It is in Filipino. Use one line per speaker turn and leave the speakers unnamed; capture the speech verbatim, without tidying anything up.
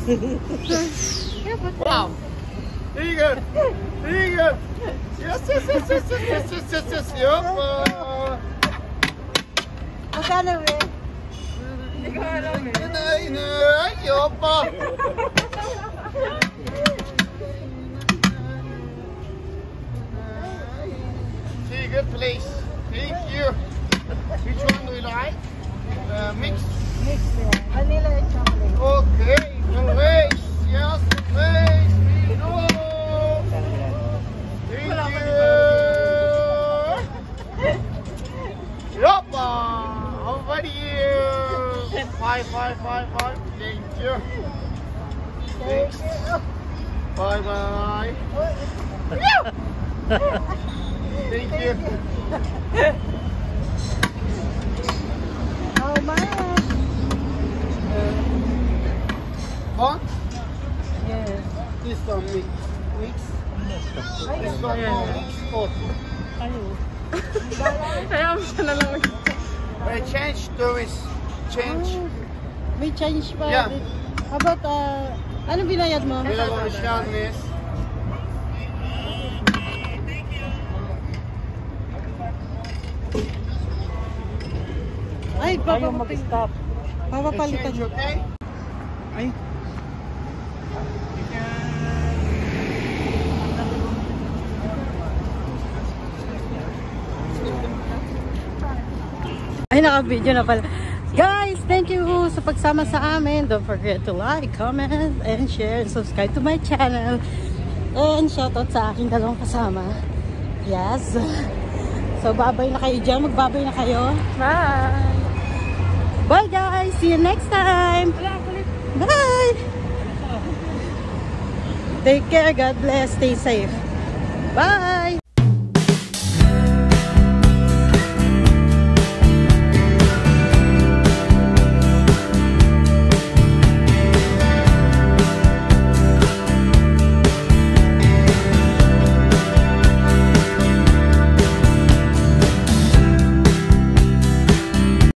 Wow. Very good. Very good. Yes, yes, yes, yes, yes, yes, yes, yes, yes. Yopa.
Magkano eh? Hindi ko alam eh.
Yopa. Very good place. Thank you. Which one do you like? Uh, mix?
Mix, yeah. Vanilla and chocolate.
Okay. The race. Yes, the race. We go. Thank you. Yopa. Over here. Five, five, five, five. Thank you.
Thank you.
Bye bye. Thank you.
How much?
Huh?
Yes.
This one mix. Mix. This one
Yeah.
mix forty.
Kaya mo siya na lang.
I change tourist. Change.
Oh, may change pa.
Yeah.
How about, uh, ano binayad mo?
Miss.
Ay,
Ayaw mag-stop.
papapalitan.
Change, okay?
Ay. Ay, naka-video na pala. Guys, thank you sa pagsama sa amin. Don't forget to like, comment, and share, and subscribe to my channel. And shoutout sa aking dalawang kasama. Yes. So, babay na kayo dyan. Magbabay na kayo.
Bye!
Bye, guys. See you next time. Bye. Take care. God bless. Stay safe. Bye.